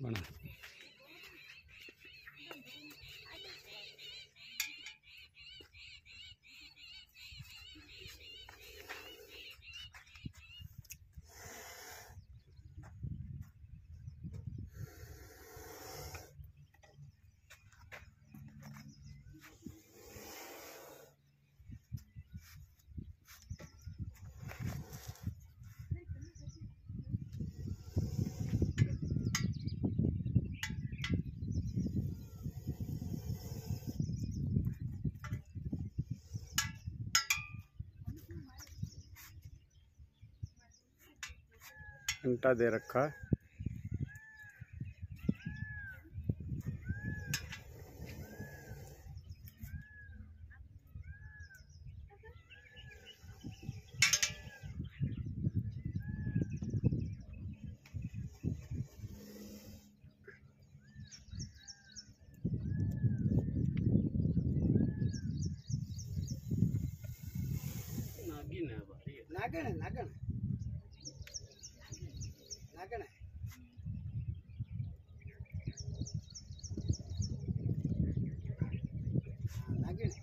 बना घंटा दे रखा है। नागण है नागण नागण है नागण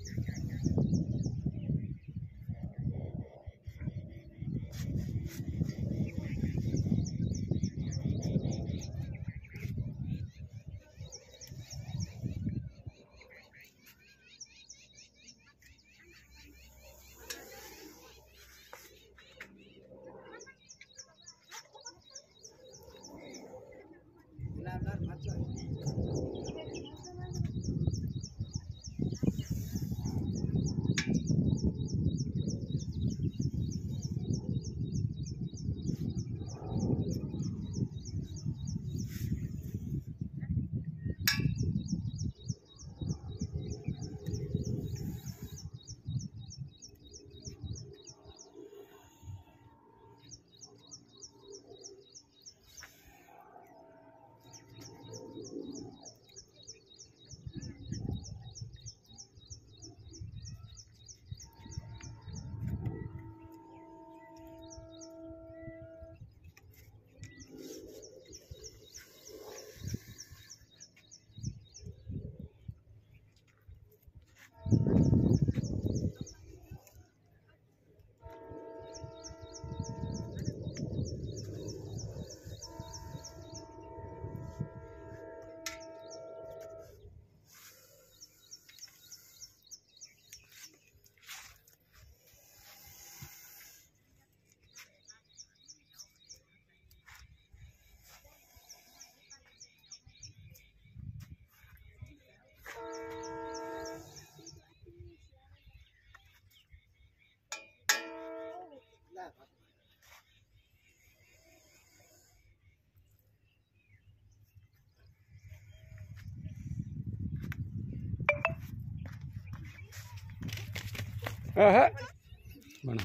बना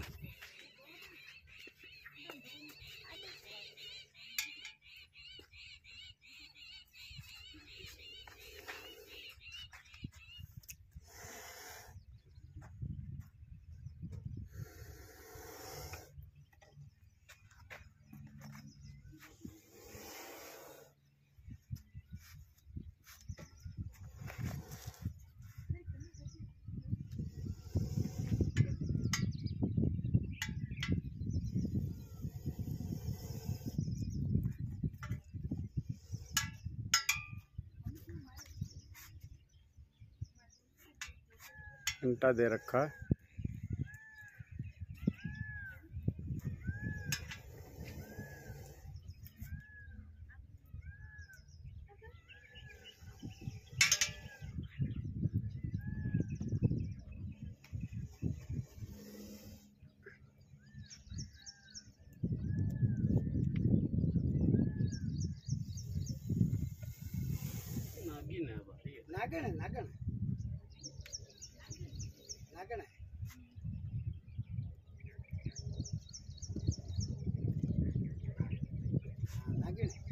घंटा दे रखा है। नागण है नागण नागण है नागण है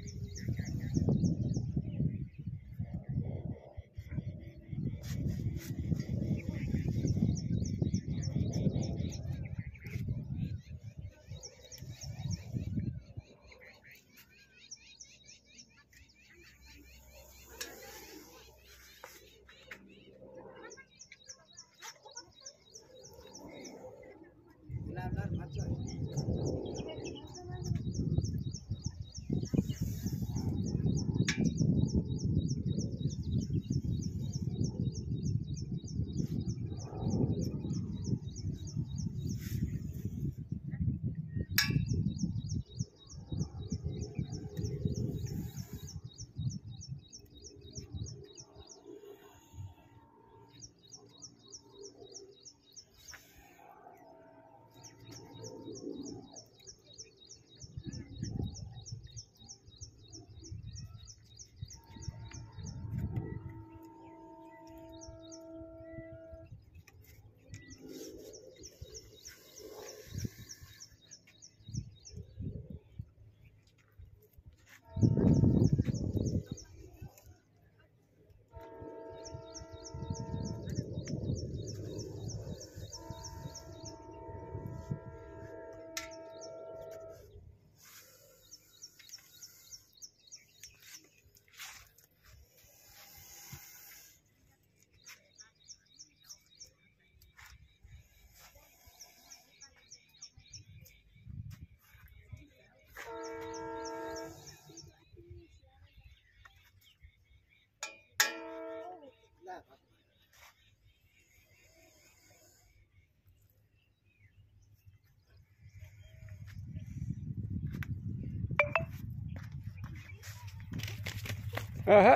आहा,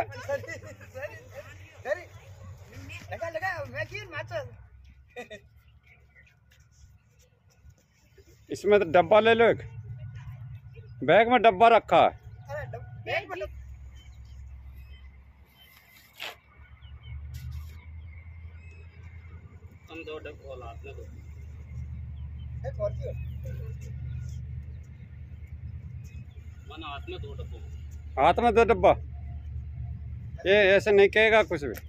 लगा लगा मैं की माचा इसमें तो डब्बा ले लो एक। बैग में डब्बा रखा है। अरे बैग में हम दो डब्बा हाथ में दो एक और की मन हाथ में दो डब्बों हाथ में दो डब्बा। ये ऐसे नहीं कहेगा कुछ भी।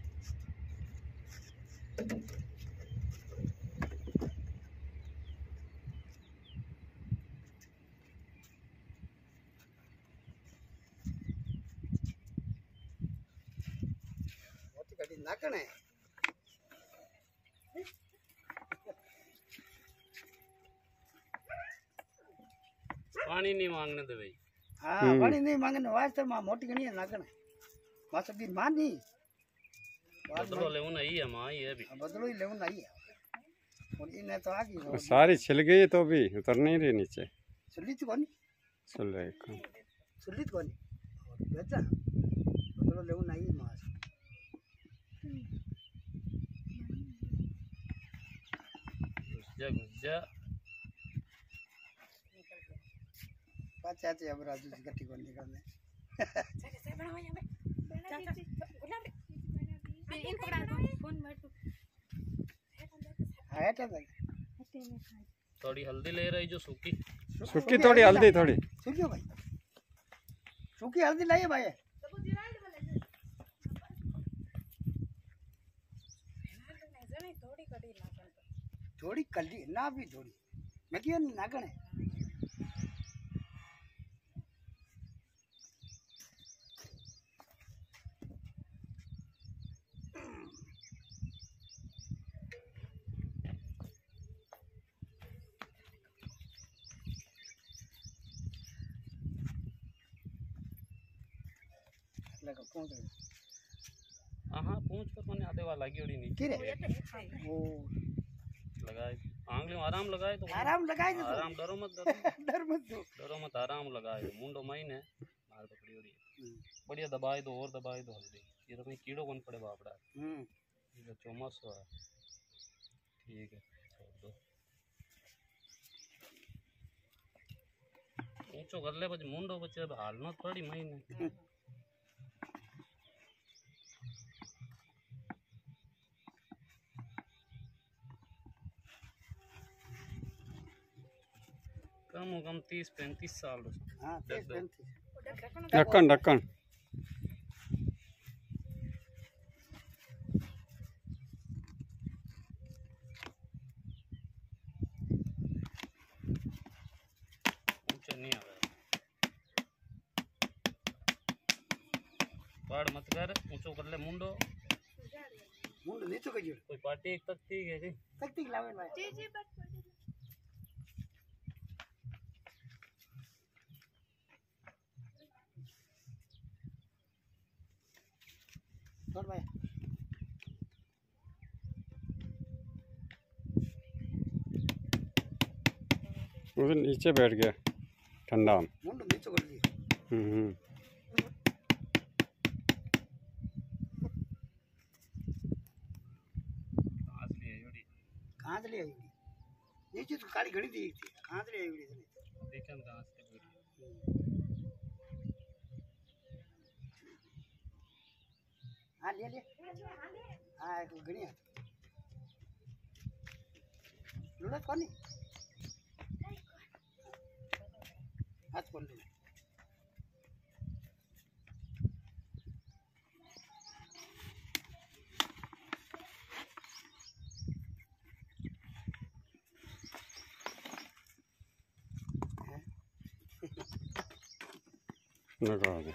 मोटी गाड़ी नाकण है। पानी नहीं मांगने दे भाई। हाँ पानी नहीं मांगने वास्ते मां मोटी गणी है नाकण है। मां सभी मान नहीं बदलो ले उन ही है मां ये भी बदलो ही लेवन नहीं है और इन्हें तो आ गई सारी छिल गई तो भी उतर नहीं रही नीचे। सुलित कोनी चल रहे काम। सुलित कोनी बेटा बदलो लेवन नहीं मां घुस जा पाचा चे अब राजू जी गट्टी कोनी करने है तो थोड़ी हल्दी ले रही जो सूखी सूखी थोड़ी हल्दी थोड़ी। सूखी भाई सूखी हल्दी लाइए भाई थोड़ी कली ना भी थोड़ी मैं क्यों नागण है लगा कौन सा हाँ पूछ कर मैंने आधे वाला लगी ओड़ी नहीं किरे वो लगाए आंगली में आराम लगाए तो आराम लगाए तो आराम डरो मत डरो मत आराम लगाए मुंडो महीन है मार पकड़ी ओड़ी बढ़िया दबाए दो और दबाए दो हल्दी ये तो कहीं कीड़ो कौन पड़े बापड़ा ये चौमासो है ठीक है छोड़ दो ऊंचो कर ले પછી मुंडो बचे अब हालनो थोड़ी महीने कम हो कम 30-35 साल हाँ ढक्कन ढक्कन ऊंचे नहीं आ रहा पाड़ मत कर ऊंचो कर ले मुंडो मुंड नीचो कजियो कोई पार्टी एक तक ठीक है जी तक लावे भाई छोड़ भाई वो नीचे बैठ गया ठंडा में। मुंडो नीचे कर दिया। कहाँ से ले आई नीचे तो काली घड़ी दी थी, कहाँ से ले आई देखे हम कहाँ से हाँ ले ले हाँ एक घड़ी है लुड़ा कौन नहीं हाथ खोल ले लगा दे।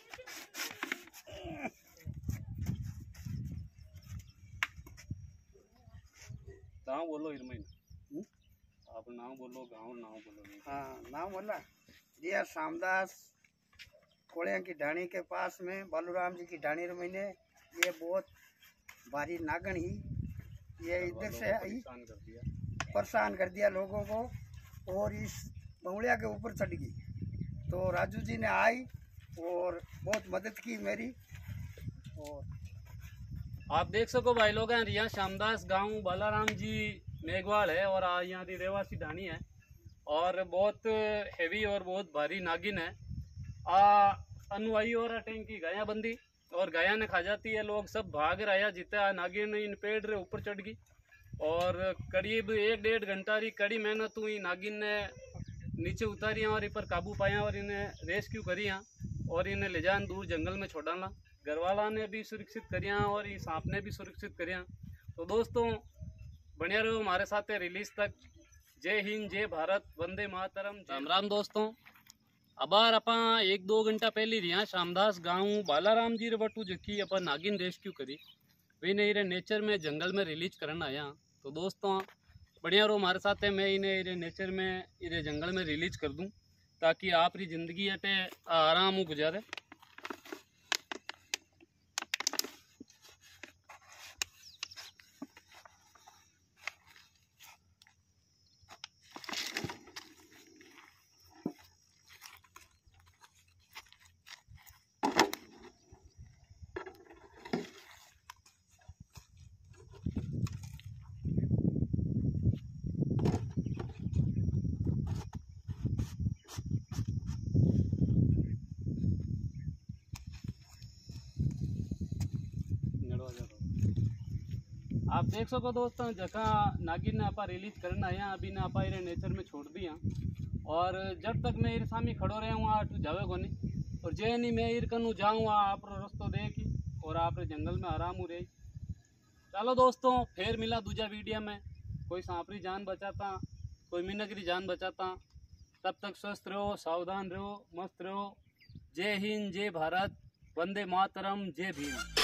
गाँव बोलो इरमैन, आप नाम बोलो, गाँव नाम बोलो। हाँ नाम बोला दिया शामदास कोड़िया की ढाणी के पास में बालूराम जी की ढाणी मैंने ये बहुत भारी नागन ही ये इधर से आई परेशान कर दिया लोगों को और इस बंगलिया के ऊपर चढ़ गई। तो राजू जी ने आई और बहुत मदद की मेरी। और आप देख सको भाई लोग हैं यहाँ शामदास गांव बालाराम जी मेघवाल है और यहाँ की रेवासी ढाणी है और बहुत हेवी और बहुत भारी नागिन है। अनुयायी और टैंकी गाया बंदी और गाया ने खा जाती है। लोग सब भाग रहा जितना नागिन इन पेड़ रे ऊपर चढ़ गई और करीब 1-1.5 घंटा री कड़ी मेहनत हुई नागिन ने नीचे उतारी और इन पर काबू पाया और इन्हें रेस्क्यू करिया और इन्हें ले जान दूर जंगल में छोड़ाला। घरवाला ने भी सुरक्षित करिया और इस सांप ने भी सुरक्षित करिया। तो दोस्तों बनिया रहो हमारे साथ रिलीज तक। जय हिंद, जय भारत, वंदे मातरम। राम राम दोस्तों, अबार अपा 1-2 घंटा पहले रिया शामदास गांव बालाराम जी रे बटू जकी अपन नागिन रेस्क्यू करी वे ने इरे नेचर में जंगल में रिलीज करना आया। तो दोस्तों बढ़िया रहो हमारे साथ है। मैं इन्हें इरे नेचर में इरे जंगल में रिलीज कर दूं ताकि आप री जिंदगी अटे आराम गुजारे। आप देख सको दोस्तों जगह नागिन ने आपा रिलीज करना है अभी ने आपा इरे नेचर में छोड़ दिया और जब तक मैं इरे सामने खड़ो रहे हूँ आप जावे को नहीं और जे नहीं मैं इर कनु जाऊँ आप रस्तो देखी और आप जंगल में आराम हो रही। चलो दोस्तों फिर मिला दूजा वीडियो में। कोई सांपरी जान बचाता कोई मिनकरी जान बचाता। तब तक स्वस्थ रहो, सावधान रहो, मस्त रहो। जय हिंद, जय भारत, वंदे मातरम, जय भीम।